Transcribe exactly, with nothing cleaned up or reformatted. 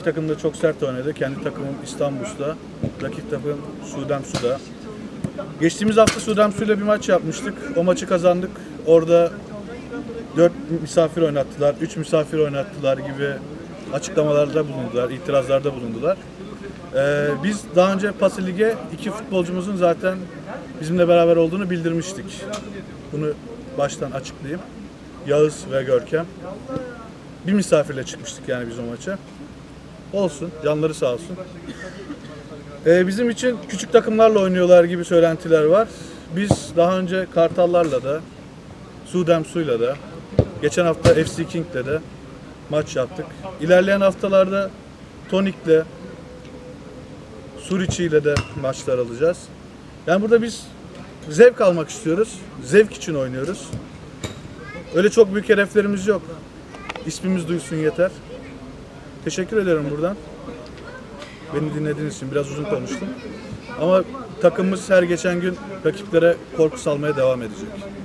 iki takım da çok sert oynadı. Kendi takımım İstanbul'da, rakip takım Sudemsu'da. Geçtiğimiz hafta Sudemsu'yla bir maç yapmıştık. O maçı kazandık. Orada dört misafir oynattılar, üç misafir oynattılar gibi açıklamalarda bulundular, itirazlarda bulundular. Ee, biz daha önce Pası Lig'e iki futbolcumuzun zaten bizimle beraber olduğunu bildirmiştik. Bunu baştan açıklayayım. Yağız ve Görkem. Bir misafirle çıkmıştık yani biz o maça. Olsun, canları sağ olsun. Ee, bizim için küçük takımlarla oynuyorlar gibi söylentiler var. Biz daha önce Kartallarla da, Sudemsu'yla da, geçen hafta F C King'le de maç yaptık. İlerleyen haftalarda Tonik'le, Suriçi'yle de maçlar alacağız. Yani burada biz zevk almak istiyoruz. Zevk için oynuyoruz. Öyle çok büyük hedeflerimiz yok. İsmimiz duysun yeter. Teşekkür ederim buradan. Beni dinlediğiniz için biraz uzun konuştum. Ama takımımız her geçen gün rakiplere korku salmaya devam edecek.